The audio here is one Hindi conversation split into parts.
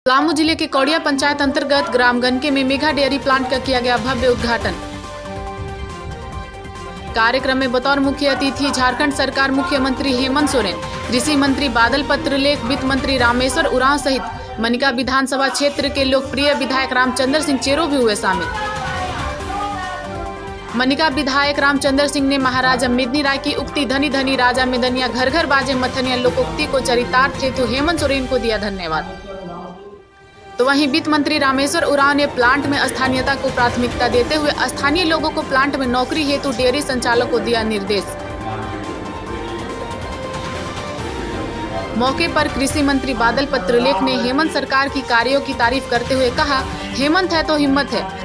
पलामू जिले के कौड़िया पंचायत अंतर्गत ग्राम गनके में मेगा डेयरी प्लांट का किया गया भव्य उद्घाटन। कार्यक्रम में बतौर मुख्य अतिथि झारखंड सरकार मुख्यमंत्री हेमंत सोरेन, कृषि मंत्री बादल पत्रलेख, वित्त मंत्री रामेश्वर उरांव सहित मनिका विधानसभा क्षेत्र के लोकप्रिय विधायक रामचंद्र सिंह चेरो भी हुए शामिल। मनिका विधायक रामचंद्र सिंह ने महाराजा मेदिनी राय की उक्ति धनी धनी राजा मेदनिया घर घर बाजे मथनिया लोकोक्ति को चरितार्थ हेतु हेमंत सोरेन को दिया धन्यवाद। तो वहीं वित्त मंत्री रामेश्वर उरांव ने प्लांट में स्थानीयता को प्राथमिकता देते हुए स्थानीय लोगों को प्लांट में नौकरी हेतु डेयरी संचालक को दिया निर्देश। मौके पर कृषि मंत्री बादल पत्रलेख ने हेमंत सरकार की कार्यों की तारीफ करते हुए कहा, हेमंत है तो हिम्मत है।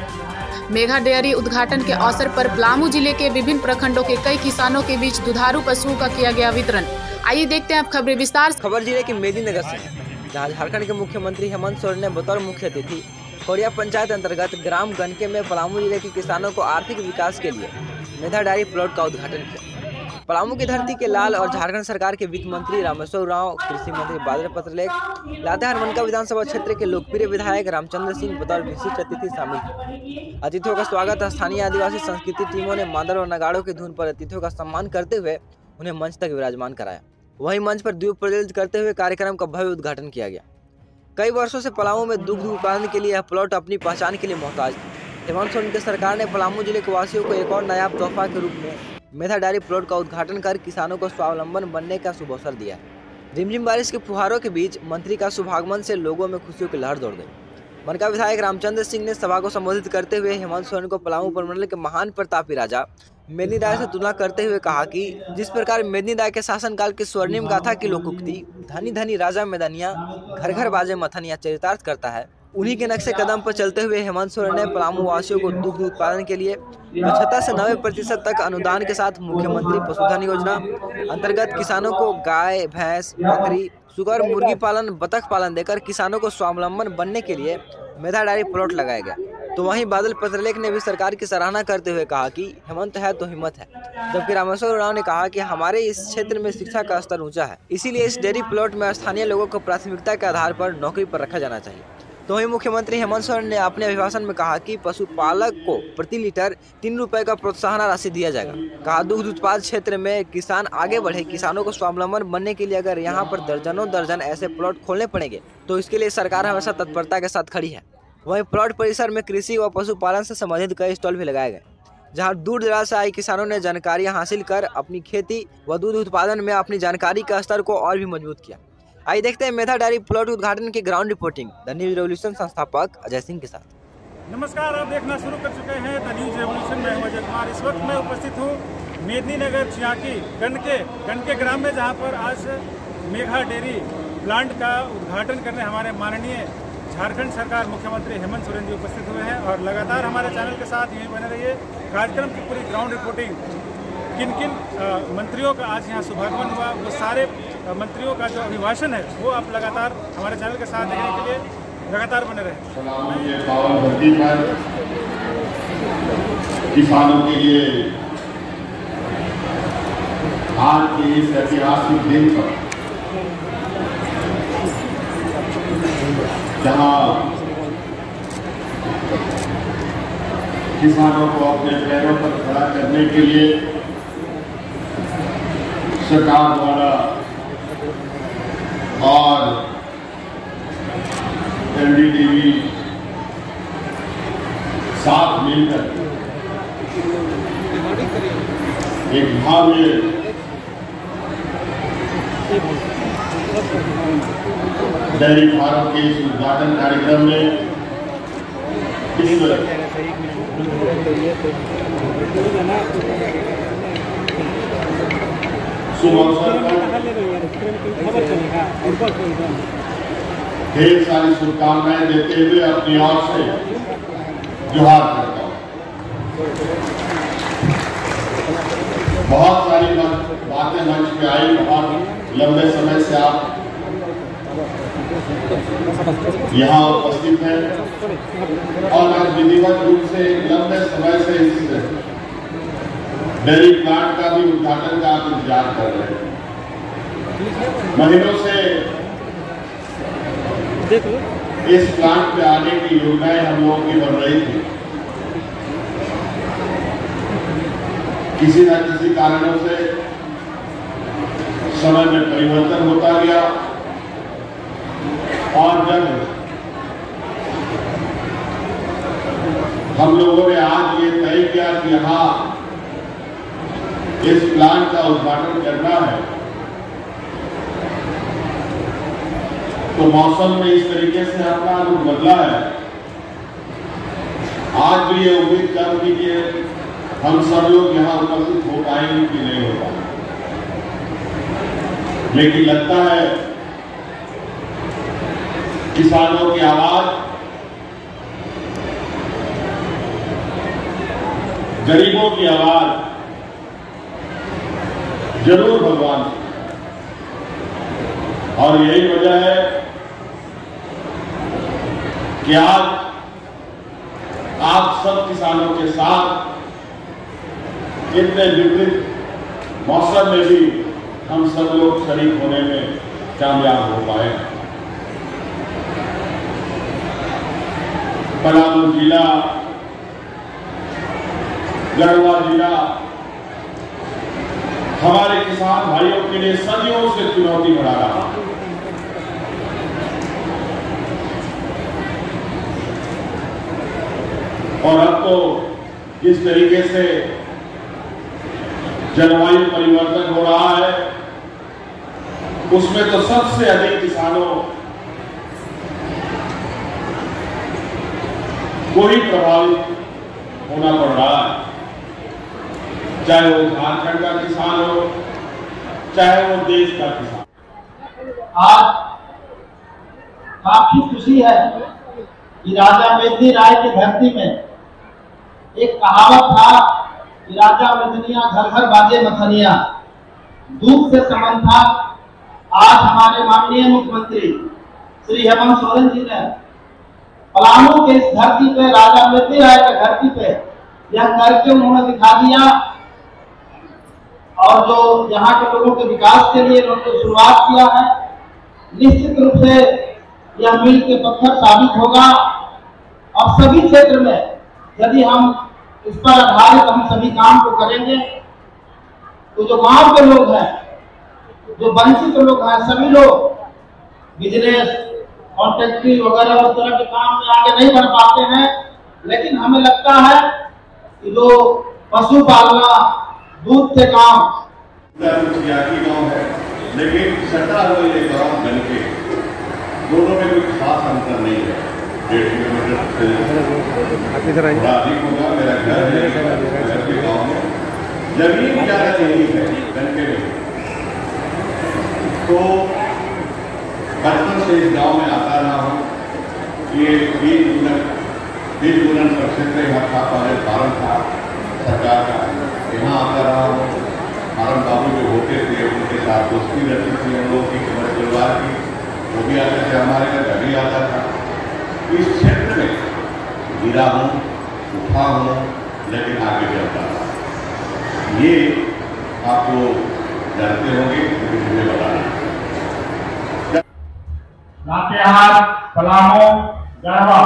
मेगा डेयरी उद्घाटन के अवसर पर पलामू जिले के विभिन्न प्रखंडों के कई किसानों के बीच दुधारू पशुओं का किया गया वितरण। आइए देखते हैं अब खबरें विस्तार से। खबर जिले के मेदिनीनगर से, जहां झारखंड के मुख्यमंत्री हेमंत सोरेन ने बतौर मुख्य अतिथि कौड़िया पंचायत अंतर्गत ग्राम गनके में पलामू जिले के किसानों को आर्थिक विकास के लिए मेगा डेयरी प्लॉट का उद्घाटन किया। पलामू की धरती के लाल और झारखंड सरकार के वित्त मंत्री रामेश्वर उरांव, कृषि मंत्री बादल पत्रलेख, लातेहार मनिका विधानसभा क्षेत्र के लोकप्रिय विधायक रामचंद्र सिंह बतौर विशिष्ट अतिथि शामिल थे। अतिथियों का स्वागत स्थानीय आदिवासी संस्कृति टीमों ने मादल और नगाड़ों की धुन पर अतिथियों का सम्मान करते हुए उन्हें मंच तक विराजमान कराया। वहीं मंच पर दीप प्रज्वलित करते हुए कार्यक्रम का भव्य उद्घाटन किया गया। कई वर्षों से पलामू में दुग्ध उत्पादन के लिए यह प्लॉट अपनी पहचान के लिए मोहताज था। हेमंत सोरेन की सरकार ने पलामू जिले के वासियों को एक और नायाब तोहफा के रूप में मेगा डेयरी प्लॉट का उद्घाटन कर किसानों को स्वावलंबन बनने का शुभ अवसर दिया। रिमझिम बारिश के फुहारों के बीच मंत्री का शुभागमन से लोगों में खुशियों की लहर दौड़ गई। मनिका विधायक रामचंद्र सिंह ने सभा को संबोधित करते हुए हेमंत सोरेन को पलामू प्रमंडल के महान प्रतापी राजा मेदिनी राय से तुलना करते हुए कहा कि जिस प्रकार मेदिनी राय के शासनकाल की स्वर्णिम गाथा की लोकोक्ति धनी धनी राजा मेदनिया घर घर बाजे मथनिया चरितार्थ करता है, उन्हीं के नक्शे कदम पर चलते हुए हेमंत सोरेन ने पलामू वासियों को दुग्ध उत्पादन के लिए 75 से 90% तक अनुदान के साथ मुख्यमंत्री पशुधन योजना अंतर्गत किसानों को गाय, भैंस, बकरी, सुगर, मुर्गी पालन, बतख पालन देकर किसानों को स्वावलंबन बनने के लिए मेगा डेयरी प्लॉट लगाया गया। तो वहीं बादल पत्रलेख ने भी सरकार की सराहना करते हुए कहा कि हेमंत है तो हिम्मत है, जबकि रामेश्वर उरांव ने कहा कि हमारे इस क्षेत्र में शिक्षा का स्तर ऊंचा है, इसीलिए इस डेयरी प्लॉट में स्थानीय लोगों को प्राथमिकता के आधार पर नौकरी पर रखा जाना चाहिए। तो वहीं मुख्यमंत्री हेमंत सोरेन ने अपने अभिभाषण में कहा कि पशुपालक को प्रति लीटर 3 रुपए का प्रोत्साहन राशि दिया जाएगा। कहा, दुग्ध उत्पाद क्षेत्र में किसान आगे बढ़े, किसानों को स्वावलंबन बनने के लिए अगर यहाँ पर दर्जनों दर्जन ऐसे प्लॉट खोलने पड़ेंगे तो इसके लिए सरकार हमेशा तत्परता के साथ खड़ी है। वहीं प्लॉट परिसर में कृषि व पशुपालन से संबंधित कई स्टॉल भी लगाए गए, जहाँ दूर दराज से आए किसानों ने जानकारियाँ हासिल कर अपनी खेती व दूध उत्पादन में अपनी जानकारी का स्तर को और भी मजबूत किया। आइए देखते हैं मेगा डेयरी प्लॉट उद्घाटन की ground reporting the news revolution संस्थापक अजय सिंह के साथ। नमस्कार, आप देखना शुरू कर चुके हैं द न्यूज रेवोल्यूशन में अजय कुमार। इस वक्त मैं उपस्थित हूँ मेदिनीनगर छियाकी गनके ग्राम में, जहाँ पर आज मेगा डेयरी प्लांट का उद्घाटन करने हमारे माननीय झारखंड सरकार मुख्यमंत्री हेमंत सोरेन जी उपस्थित हुए हैं। और लगातार हमारे चैनल के साथ यहीं बने रहिए। कार्यक्रम की पूरी ग्राउंड रिपोर्टिंग, किन किन मंत्रियों का आज यहाँ शुभागमन हुआ, वो सारे मंत्रियों का जो अभिभाषण है वो आप लगातार हमारे चैनल के साथ देखने के लिए लगातार बने रहे। किसानों के लिए आज के इस ऐतिहासिक दिन पर, जहां किसानों को अपने पैरों पर खड़ा करने के लिए सरकार द्वारा और एनडीटीवी साथ मिलकर एक भव्य डेयरी फार्म के इस उद्घाटन कार्यक्रम में इस शुभ अवसर पर ढेर सारी शुभकामनाएं देते हुए अपनी ओर से जोहार करता हूँ। बहुत सारी बातें मंच पे आई, बहुत लंबे समय से आप यहाँ उपस्थित हैं और आज विधिवत रूप से लंबे समय से इस डेयरी प्लांट का भी उद्घाटन का आप इंतजार कर रहे हैं। महीनों से इस प्लांट पे आने की योजनाएं हम लोगों की बन रही थी। किसी न किसी कारणों से समय में परिवर्तन होता गया और जब हम लोगों ने आज ये तय किया कि यहाँ इस प्लांट का उद्घाटन करना है, तो मौसम में इस तरीके से अपना रुख बदला है। आज भी ये उम्मीद कर थी कि हम सब लोग यहाँ उपस्थित हो पाएंगे कि नहीं हो पाएंगे, लेकिन लगता है किसानों की आवाज, गरीबों की आवाज जरूर भगवान, और यही वजह है कि आज आप सब किसानों के साथ इतने विपरीत मौसम में भी हम सब लोग शरीक होने में कामयाब हो पाए। पलामू जिला, गढ़वा जिला हमारे किसान भाइयों के लिए सदियों से चुनौती बढ़ा रहा है। और अब तो जिस तरीके से जलवायु परिवर्तन हो रहा है, उसमें तो सबसे अधिक किसानों को ही प्रभावित होना पड़ रहा है, चाहे वो झारखंड का किसान हो, चाहे वो देश का किसान। आज काफी खुशी है कि राजा मेदिनी राय की धरती में एक कहावत था कि राजा मेदिनिया घर घर बाजे मथनिया, दूध से संबंध था। आज हमारे माननीय मुख्यमंत्री श्री हेमंत सोरेन जी ने पलामू के इस धरती पे, राजा मेदिनी राय की धरती पे यह करके उन्होंने दिखा दिया, और जो यहाँ के लोगों के विकास के लिए उन्होंने शुरुआत किया है, निश्चित रूप से यह मील के पत्थर साबित होगा। और सभी क्षेत्र में यदि हम इस पर आधारित हम सभी काम को करेंगे, तो जो गांव के लोग हैं, जो वंचित लोग हैं, सभी लोग बिजनेस, कॉन्ट्रैक्टरी वगैरह उस तरह के काम में आगे नहीं बढ़ पाते हैं, लेकिन हमें लगता है कि जो पशु पालना, दूध से काम, गांव है, लेकिन सटा हुए ये गांव बन के दोनों में कोई खास अंतर नहीं है। 1.5 किलोमीटर थोड़ा अधिक होगा। मेरा घर है, घर के गांव में जमीन ज्यादा नहीं है बनके में, तो बचपन से इस गांव में आता रहा हूँ। ये बीज गुणन प्रक्षेत्र यहाँ था, पहले फार्म था सरकार का, यहाँ आता रहा हूँ। फार्म बाबू जो होते थे उनके साथ दोस्ती रहती थी हम लोग की, परिवार की, वो भी आते थे हमारे घर, भी आता था। इस क्षेत्र में गिरा हूँ, उठा हूँ, लेकिन आगे चलता रहा। ये आपको जानते होंगे, लेकिन मुझे बताना। लातेहार, पलामू, गढ़वा,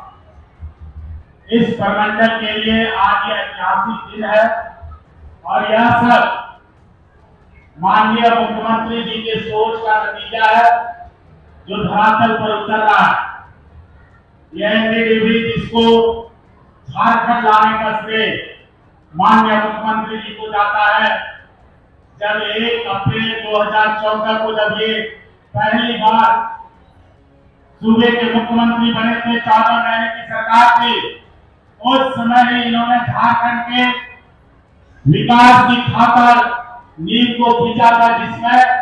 इस प्रमंडल के लिए आज यह ऐतिहासिक दिन है, और यह सब माननीय मुख्यमंत्री जी के सोच का नतीजा है जो धरातल पर उतर रहा है। यह एनडीडीबी जिसको झारखंड लाने का श्रेय माननीय मुख्यमंत्री जी को जाता है। जब 1 अप्रैल 2014 को जब ये पहली बार सूबे के मुख्यमंत्री बने थे, 14 महीने की सरकार थी, उस समय ही इन्होंने झारखंड के विकास की खातर नींव को खींचा था, जिसमें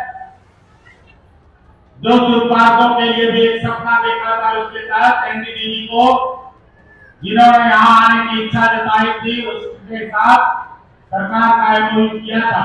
दुग्ध उत्पादकों के लिए भी एक सपना देखा था। उसके तहत एनडीडीबी को जिन्होंने यहाँ आने की इच्छा जताई थी, उसके साथ सरकार का एमओयू किया था।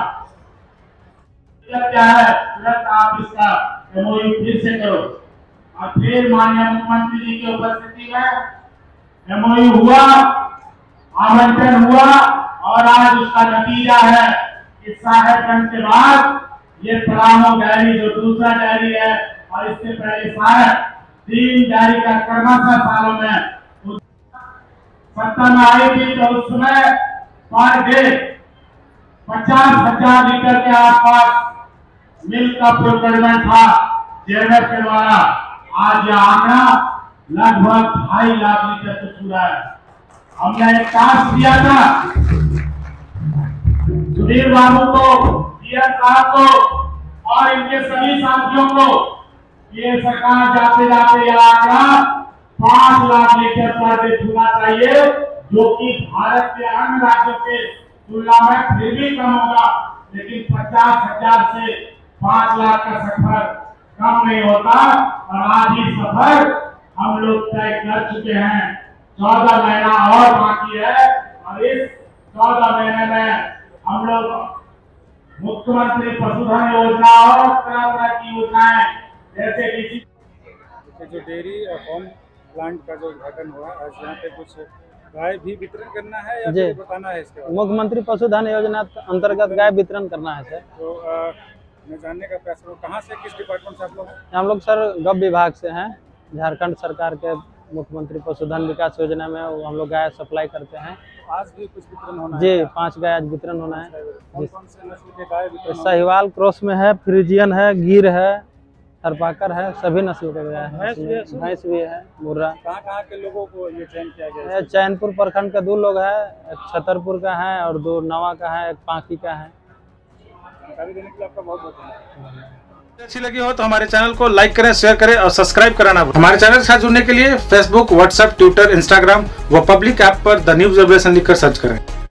क्या है, तुरंत आप इसका एमओयू फिर से करो, और फिर माननीय मुख्यमंत्री जी की उपस्थिति में एमओयू हुआ, आवंटन हुआ, और आज उसका नतीजा है कि साहेबगंज के बाद ये पलामू डेयरी जो दूसरा डेयरी है, और इससे पहले सारा 3 डेयरी का क्रमशः सालों में सत्ता में आई थी तो उस समय पर डे 50,000 लीटर के आसपास मिल्क का प्रोक्योरमेंट था जेएमएफ के द्वारा। आज यह आंकड़ा लगभग 2.5 लाख लीटर से छूटा है। हमने एक टास्क दिया था सुधीर बाबू को, जीएन साहब को और इनके सभी साथियों को, ये सरकार जाते जाते यह आंकड़ा 5 लाख लीटर पर डे छूना चाहिए, जो कि भारत के अन्य राज्यों के तुलना में फिर भी कम होगा, लेकिन 50,000 से 5 लाख का सफर कम नहीं होता। और आज ही सफर हम लोग तय कर चुके हैं। 14 महीना और बाकी है और इस 14 महीने में हम लोग मुख्यमंत्री पशुधन योजना और तरह तरह की योजनाएं जैसे कि जो डेयरी फार्म प्लांट का जो उद्घाटन हुआ, आज यहाँ पे कुछ गाय भी वितरण करना है या फिर बताना है इसके बारे में? मुख्यमंत्री पशुधन योजना अंतर्गत गाय वितरण करना है सर। तो मैं जानने का प्रयास करूँ, कहाँ से, किस डिपार्टमेंट से आप लोग? हम लोग सर गौ विभाग से हैं। झारखंड सरकार के मुख्यमंत्री पशुधन विकास योजना में हम लोग गाय सप्लाई करते हैं। आज भी कुछ वितरण होना है? जी, 5 गाय आज वितरण होना है। कौन कौन से नस्ल के गाय वितरण? साहिवाल क्रॉस में है, फ्रीजियन है, गिर है, थरपाकर है, सभी नस्ल के गाय है। भैंस भी है, मुर्रा। कहाँ के लोगों को ये चयन किया गया है? चैनपुर प्रखंड के 2 लोग है, एक छतरपुर का है और 2 नवा का है, एक पांकी का है। जानकारी देने के लिए आपका बहुत बहुत धन्यवाद। अच्छी लगी हो तो हमारे चैनल को लाइक करें, शेयर करें और सब्सक्राइब कराना। हमारे चैनल के साथ जुड़ने के लिए फेसबुक, व्हाट्सएप, ट्विटर, इंस्टाग्राम व पब्लिक ऐप पर द न्यूज़ अपडेशन लिखकर सर्च करें।